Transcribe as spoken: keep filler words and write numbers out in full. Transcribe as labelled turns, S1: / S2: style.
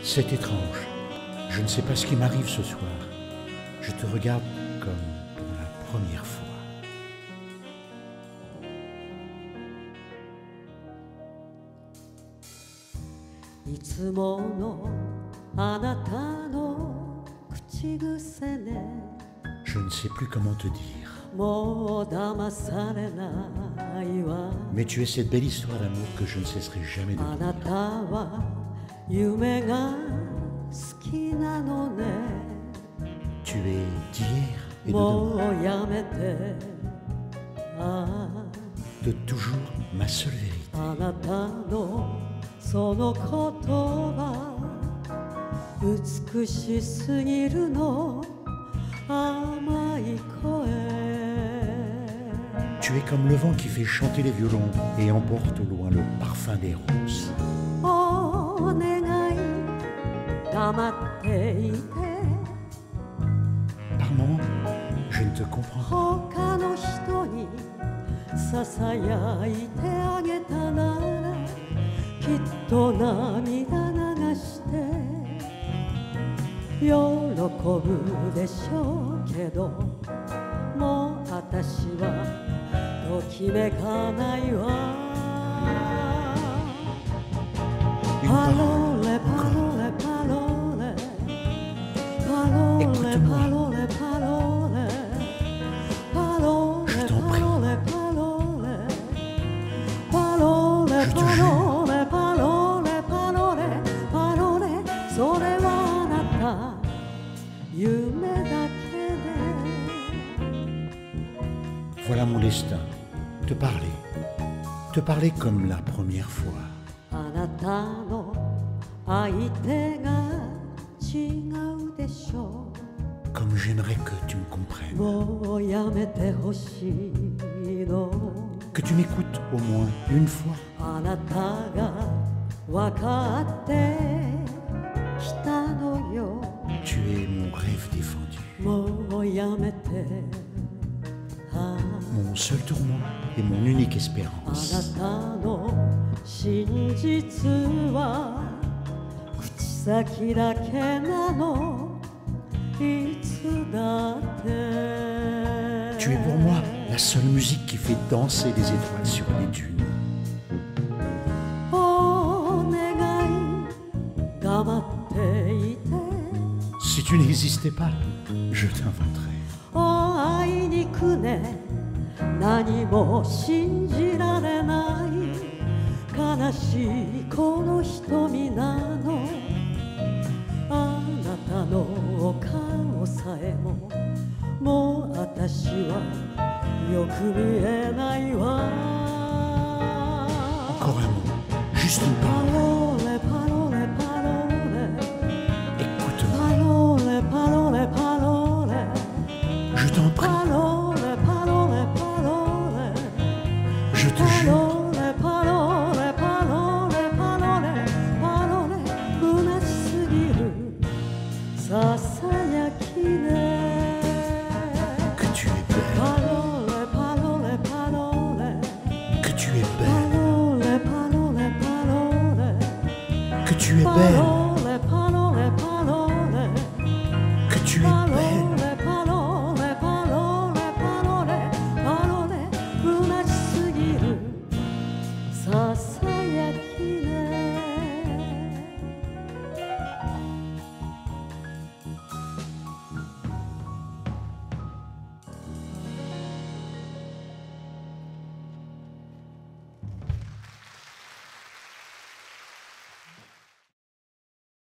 S1: C'est étrange. Je ne sais pas ce qui m'arrive ce soir. Je te regarde comme pour la première fois. Je ne sais plus comment te dire. Mais tu es cette belle histoire d'amour que je ne cesserai jamais de vivre. Tu es d'hier et de demain. De toujours ma seule vérité. Tu es comme le vent qui fait chanter les violons et emporte au loin le parfum des roses. Par moments, je ne te comprends pas. Une parole encore. Écoute-moi. Je t'en prie. Je te jure. Voilà mon destin, te parler, te parler comme la première fois. Comme j'aimerais que tu me comprennes. Que tu m'écoutes au moins une fois. Tu es mon rêve défendu. Mon seul tourment et mon unique espérance. Tu es pour moi la seule musique qui fait danser les étoiles sur les dunes. Si tu n'existais pas, je t'inventerais. Encore un mot, juste une parole. Écoute-moi. Je t'en prie. Je te jure. Que tu es belle. Que tu es belle. Que tu es belle. Que tu es belle.
S2: Sa saやき